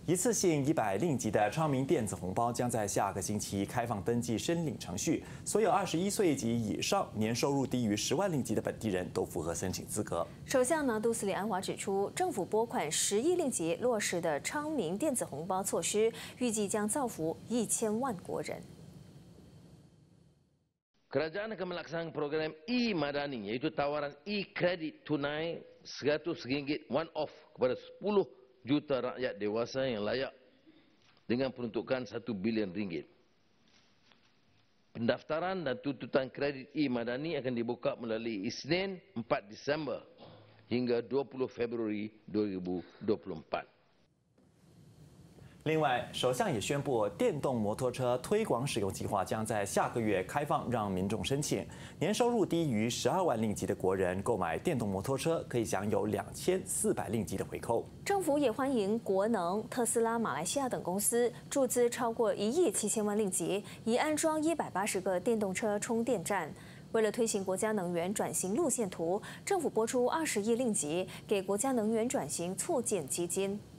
一次性100令吉的昌明电子红包将在下个星期开放登记申领程序，所有21岁及以上、年收入低于10万令吉的本地人都符合申请资格。 首相拿督斯里安华指出，政府拨款10亿令吉落实的昌明电子红包措施，预计将造福1000万国人。 Kerajaan akan melaksanakan program e-Madani, iaitu tawaran e-kredit tunai RM100 one off kepada 10 juta rakyat dewasa yang layak dengan peruntukan RM1 bilion. Pendaftaran dan tuntutan kredit e-Madani akan dibuka melalui Isnin 4 Disember hingga 20 Februari 2024. 另外，首相也宣布，电动摩托车推广使用计划将在下个月开放，让民众申请。年收入低于12万令吉的国人购买电动摩托车，可以享有2400令吉的回扣。 政府也欢迎国能、特斯拉、马来西亚等公司注资超过1亿7千万令吉，以安装180个电动车充电站。为了推行国家能源转型路线图，政府拨出20亿令吉给国家能源转型促进基金。